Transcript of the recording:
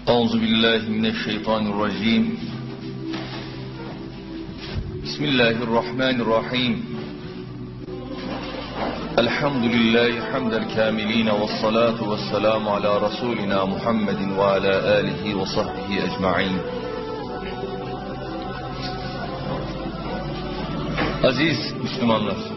Euzu billahi mineşşeytanirracim. Bismillahirrahmanirrahim. Elhamdülillahi hamdel kamilin ve salatu ve selamu ala Resulina Muhammedin ve ala alihi ve sahbihi ecma'in. Aziz Müslümanlar,